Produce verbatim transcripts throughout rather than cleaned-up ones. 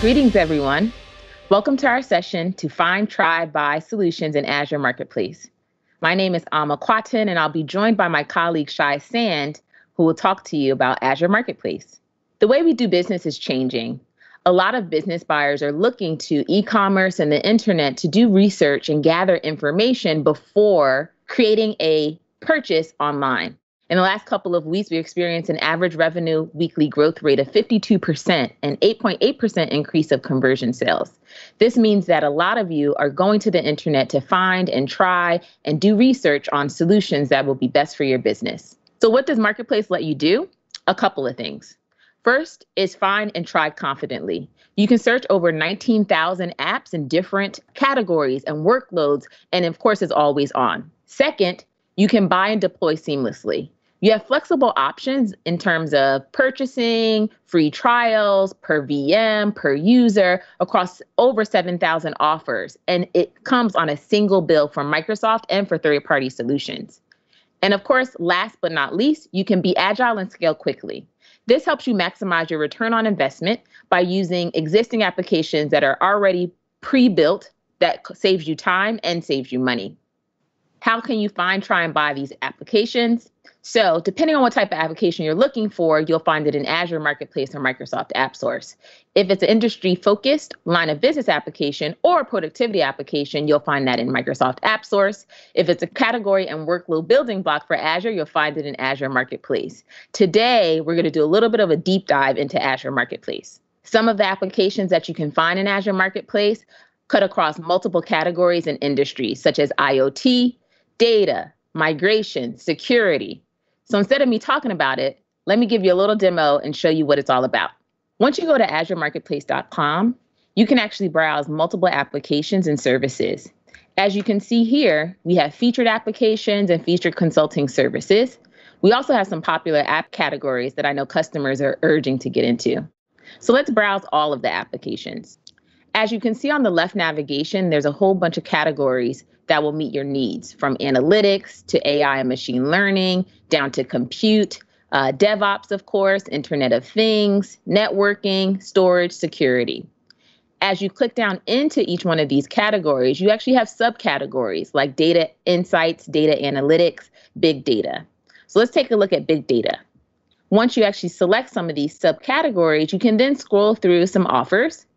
Greetings, everyone. Welcome to our session to Find, Try, Buy Solutions in Azure Marketplace. My name is Alma Quatin, and I'll be joined by my colleague Shai Sand, who will talk to you about Azure Marketplace. The way we do business is changing. A lot of business buyers are looking to e-commerce and the internet to do research and gather information before creating a purchase online. In the last couple of weeks, we experienced an average revenue weekly growth rate of fifty-two percent and eight point eight percent increase of conversion sales. This means that a lot of you are going to the internet to find and try and do research on solutions that will be best for your business. So what does Marketplace let you do? A couple of things. First is find and try confidently. You can search over nineteen thousand apps in different categories and workloads, and of course, it's always on. Second, you can buy and deploy seamlessly. You have flexible options in terms of purchasing, free trials, per V M, per user, across over seven thousand offers. And it comes on a single bill from Microsoft and for third-party solutions. And of course, last but not least, you can be agile and scale quickly. This helps you maximize your return on investment by using existing applications that are already pre-built that saves you time and saves you money. How can you find, try, and buy these applications? So depending on what type of application you're looking for, you'll find it in Azure Marketplace or Microsoft App Source. If it's an industry-focused line of business application or a productivity application, you'll find that in Microsoft App Source. If it's a category and workload building block for Azure, you'll find it in Azure Marketplace. Today, we're going to do a little bit of a deep dive into Azure Marketplace. Some of the applications that you can find in Azure Marketplace cut across multiple categories and industries, such as IoT, data, migration, security. So instead of me talking about it, let me give you a little demo and show you what it's all about. Once you go to azure marketplace dot com, you can actually browse multiple applications and services. As you can see here, we have featured applications and featured consulting services. We also have some popular app categories that I know customers are urging to get into. So let's browse all of the applications. As you can see on the left navigation, there's a whole bunch of categories that will meet your needs, from analytics to A I and machine learning, down to compute, uh, DevOps, of course, Internet of Things, networking, storage, security. As you click down into each one of these categories, you actually have subcategories like data insights, data analytics, big data. So let's take a look at big data. Once you actually select some of these subcategories, you can then scroll through some offers,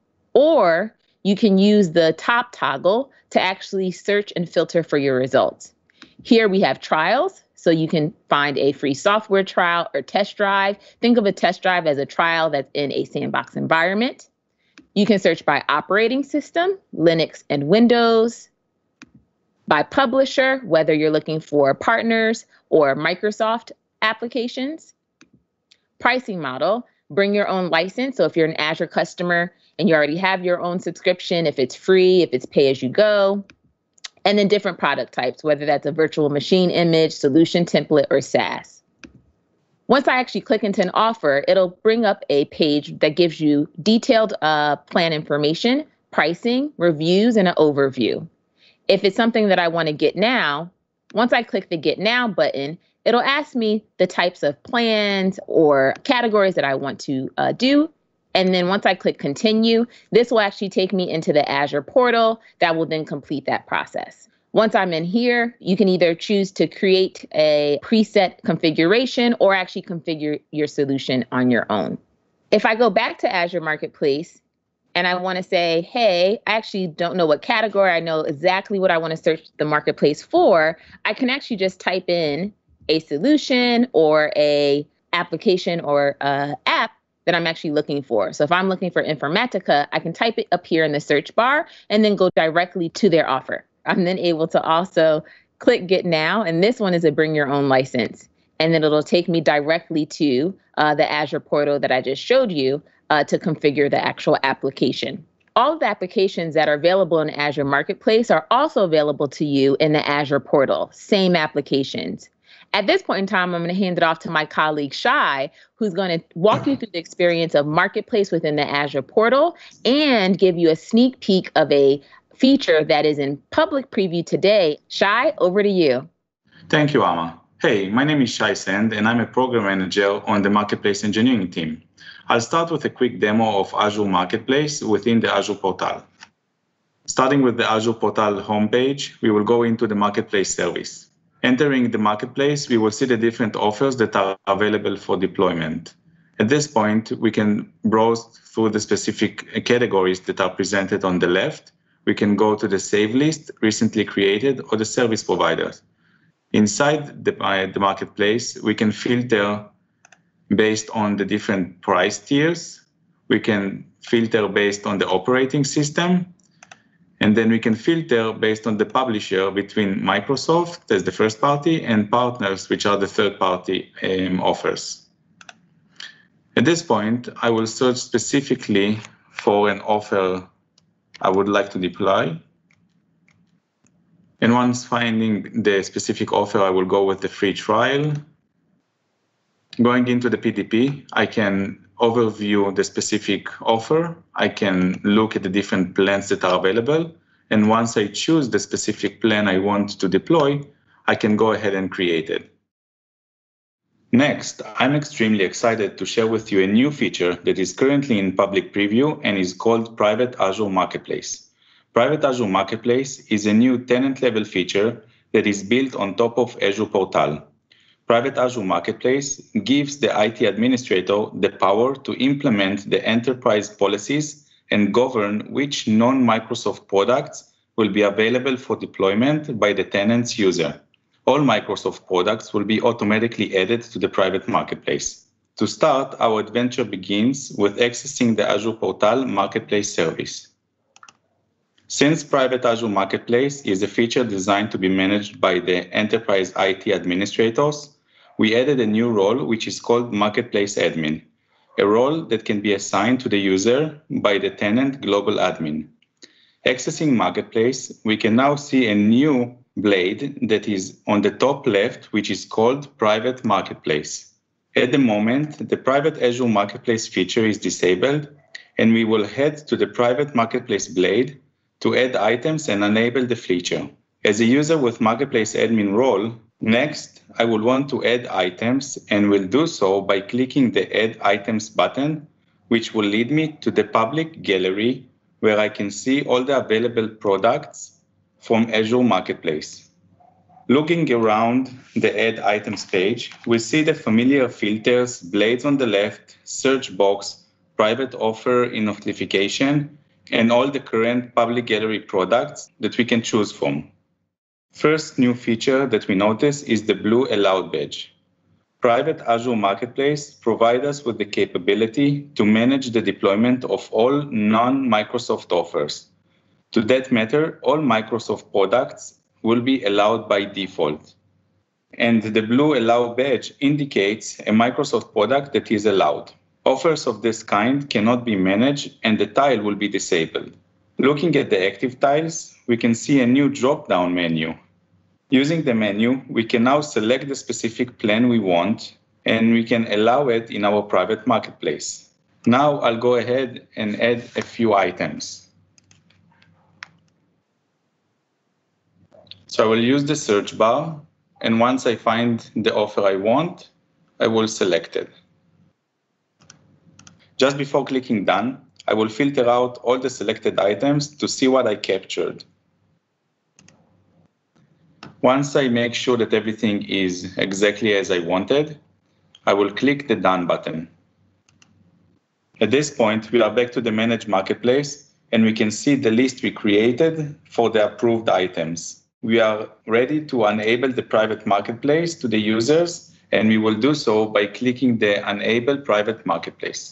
or you can use the top toggle to actually search and filter for your results. Here we have trials, so you can find a free software trial or test drive. Think of a test drive as a trial that's in a sandbox environment. You can search by operating system, Linux and Windows, by publisher, whether you're looking for partners or Microsoft applications. Pricing model, bring your own license. So if you're an Azure customer and you already have your own subscription, if it's free, if it's pay as you go, and then different product types, whether that's a virtual machine image, solution template, or SaaS. Once I actually click into an offer, it'll bring up a page that gives you detailed uh, plan information, pricing, reviews, and an overview. If it's something that I want to get now, once I click the Get Now button, it'll ask me the types of plans or categories that I want to uh, do. And then once I click Continue, this will actually take me into the Azure portal that will then complete that process. Once I'm in here, you can either choose to create a preset configuration or actually configure your solution on your own. If I go back to Azure Marketplace and I want to say, hey, I actually don't know what category, I know exactly what I want to search the marketplace for, I can actually just type in a solution or a application or uh, app that I'm actually looking for. So if I'm looking for Informatica, I can type it up here in the search bar and then go directly to their offer. I'm then able to also click Get Now, and this one is a bring your own license. And then it'll take me directly to uh, the Azure portal that I just showed you uh, to configure the actual application. All of the applications that are available in Azure Marketplace are also available to you in the Azure portal, same applications. At this point in time, I'm going to hand it off to my colleague, Shai, who's going to walk you through the experience of Marketplace within the Azure portal and give you a sneak peek of a feature that is in public preview today. Shai, over to you. Thank you, Alma. Hey, my name is Shai Sand, and I'm a program manager on the Marketplace engineering team. I'll start with a quick demo of Azure Marketplace within the Azure portal. Starting with the Azure portal homepage, we will go into the Marketplace service. Entering the Marketplace, we will see the different offers that are available for deployment. At this point, we can browse through the specific categories that are presented on the left. We can go to the save list, recently created, or the service providers. Inside the, uh, the Marketplace, we can filter based on the different price tiers. We can filter based on the operating system. And then we can filter based on the publisher between Microsoft as the first party and partners, which are the third party um, offers. At this point, I will search specifically for an offer I would like to deploy. And once finding the specific offer, I will go with the free trial. Going into the P D P, I can overview the specific offer. I can look at the different plans that are available. And once I choose the specific plan I want to deploy, I can go ahead and create it. Next, I'm extremely excited to share with you a new feature that is currently in public preview and is called Private Azure Marketplace. Private Azure Marketplace is a new tenant-level feature that is built on top of Azure Portal. Private Azure Marketplace gives the I T administrator the power to implement the enterprise policies and govern which non-Microsoft products will be available for deployment by the tenant's user. All Microsoft products will be automatically added to the private marketplace. To start, our adventure begins with accessing the Azure Portal Marketplace service. Since Private Azure Marketplace is a feature designed to be managed by the enterprise I T administrators, we added a new role which is called Marketplace Admin, a role that can be assigned to the user by the tenant global admin. Accessing Marketplace, we can now see a new blade that is on the top left, which is called Private Marketplace. At the moment, the Private Azure Marketplace feature is disabled, and we will head to the Private Marketplace blade to add items and enable the feature. As a user with Marketplace admin role, next, I will want to add items and will do so by clicking the Add Items button, which will lead me to the public gallery where I can see all the available products from Azure Marketplace. Looking around the Add Items page, we see the familiar filters, blades on the left, search box, private offer in notification, and all the current public gallery products that we can choose from. First new feature that we notice is the blue Allowed badge. Private Azure Marketplace provides us with the capability to manage the deployment of all non-Microsoft offers. To that matter, all Microsoft products will be allowed by default. And the blue Allow badge indicates a Microsoft product that is allowed. Offers of this kind cannot be managed and the tile will be disabled. Looking at the active tiles, we can see a new drop-down menu. Using the menu, we can now select the specific plan we want and we can allow it in our private marketplace. Now I'll go ahead and add a few items. So I will use the search bar, and once I find the offer I want, I will select it. Just before clicking Done, I will filter out all the selected items to see what I captured. Once I make sure that everything is exactly as I wanted, I will click the Done button. At this point, we are back to the Manage Marketplace, and we can see the list we created for the approved items. We are ready to enable the private marketplace to the users, and we will do so by clicking the Enable Private Marketplace.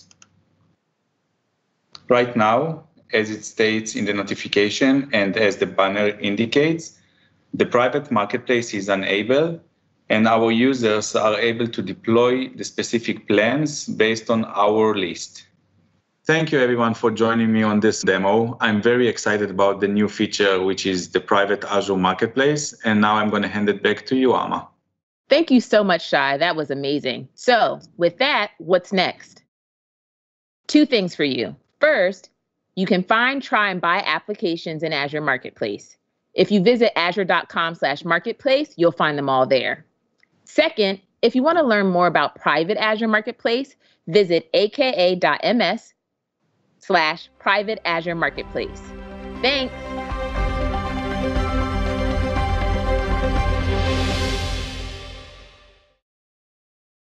Right now, as it states in the notification and as the banner indicates, the private marketplace is enabled, and our users are able to deploy the specific plans based on our list. Thank you everyone for joining me on this demo. I'm very excited about the new feature, which is the Private Azure Marketplace. And now I'm going to hand it back to you, Ama. Thank you so much, Shai. That was amazing. So with that, what's next? Two things for you. First, you can find, try, and buy applications in Azure Marketplace. If you visit azure.com slash marketplace, you'll find them all there. Second, if you want to learn more about private Azure Marketplace, visit aka.ms slash private Azure Marketplace. Thanks.